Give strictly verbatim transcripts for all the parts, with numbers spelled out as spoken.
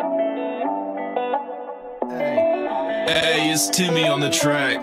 Hey, it's Timmy on the track.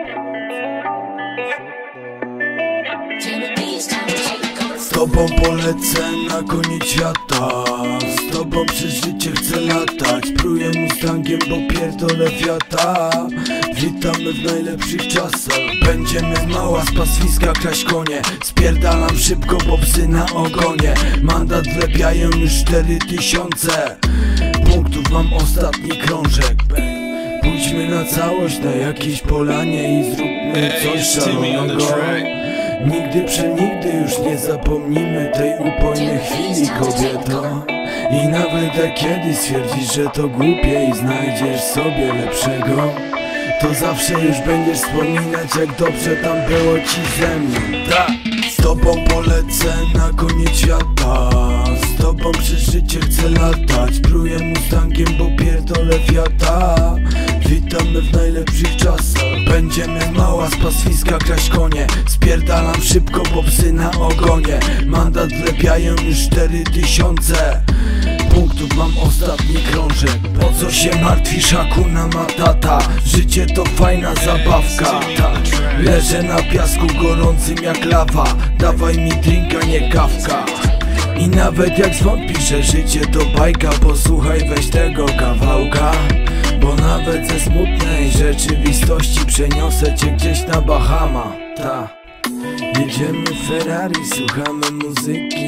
Z tobą polecę na koniec świata, z tobą przez życie chcę latać. Pruję Mustangiem, bo pierdolę wiata. Witamy w najlepszych czasach. Będziemy mała z pastwiska kraść konie. Spierdalam szybko, bo psy na ogonie. Mandat wlepiają już cztery tysiące punktów, mam ostatni krążek. Pójdźmy na całość na jakiejś polanie i zróbmy coś szalonego. Nigdy przenigdy już nie zapomnimy tej upojnej chwili, kobieto. I nawet jak kiedyś stwierdzisz, że to głupie i znajdziesz sobie lepszego, to zawsze już będziesz wspominać, jak dobrze tam było ci ze mną. Tak. Z tobą polecę na koniec świata, z tobą przez życie chcę latać. Pruję Mustangiem, bo pierdolę wiata. Witamy w najlepszych czasach. Będziemy mała z pastwiska kraść konie. Spierdalam szybko, bo psy na ogonie. Mandat wlepiają już cztery tysiące punktów, mam ostatni krążek. Po co się martwisz, Hakuna Matata? Życie to fajna zabawka. Leżę na piasku gorącym jak lawa. Dawaj mi drinka, nie kawka. I nawet jak zwątpisz, że życie to bajka, posłuchaj weź tego kawałka. Bo nawet ze smutnej rzeczywistości przeniosę cię gdzieś na Bahama. Ta. Jedziemy Ferrari, słuchamy muzyki.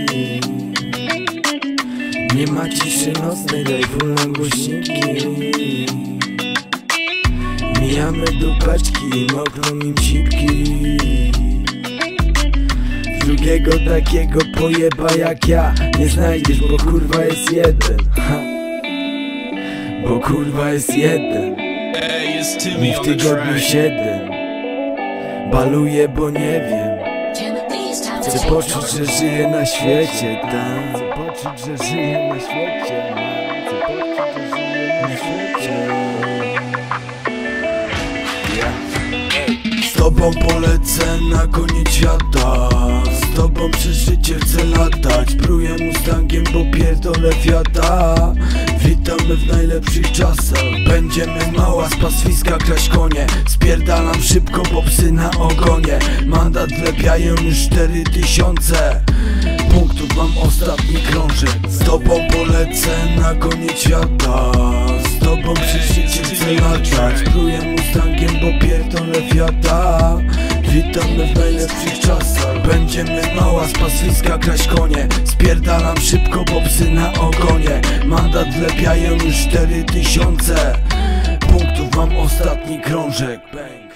Nie ma ciszy nocnej, daj full na głośniki. Mijamy dupeczki i mokną im cipki. Drugiego takiego pojeba jak ja nie znajdziesz, bo kurwa jest jeden. Ha. Bo kurwa jest jeden. Mi w tygodniu siedem. Baluję, bo nie wiem. Chcę poczuć, że żyję na świecie, tak. Chcę poczuć, że żyję na świecie. Chcę poczuć, że żyję na świecie. Z tobą polecę na koniec świata, z tobą przez życie chcę latać. Pruję Mustangiem, bo pierdolę wiata. Witamy w najlepszych czasach. Będziemy mała z pastwiska kraść konie. Spierdalam szybko, bo psy na ogonie. Mandat wlepiają już cztery tysiące punktów, mam ostatni krążek. Z tobą polecę na koniec świata, z tobą przez życie chcę latać. Pruję Mustangiem, bo pierdolę wiata. Witamy w najlepszych czasach. Będziemy mała z pastwiska kraść konie. Spierdalam szybko, bo psy na ogonie. Mandat wlepiają już cztery tysiące punktów, mam ostatni krążek. Bang.